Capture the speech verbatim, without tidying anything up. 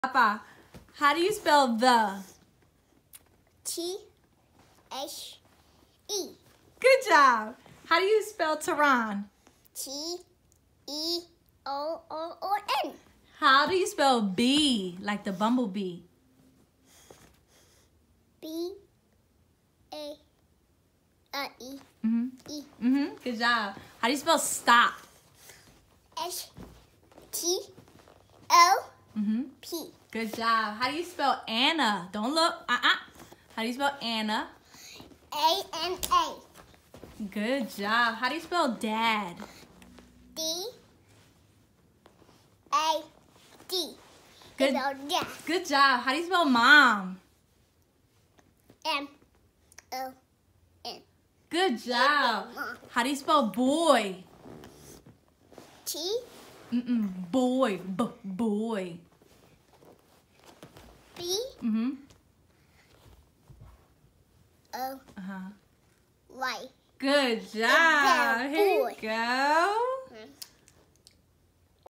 Papa, how do you spell the? T H E. Good job. How do you spell Terron? T E O O O N. How do you spell bee, like the bumblebee? B A uh, E. Mm-hmm. E. Mm-hmm. Good job. How do you spell stop? S T O Mm-hmm. P. Good job. How do you spell Anna? Don't look. Uh-uh. How do you spell Anna? A N A. Good job. How do you spell dad? D A D. Good. Yeah. Good job. How do you spell mom? M O N. Good job. Mom. How do you spell boy? T Mm-mm. Boy. B boy. B Mm-hmm. O Uh-huh. Y. Good job. Boy. Here you go.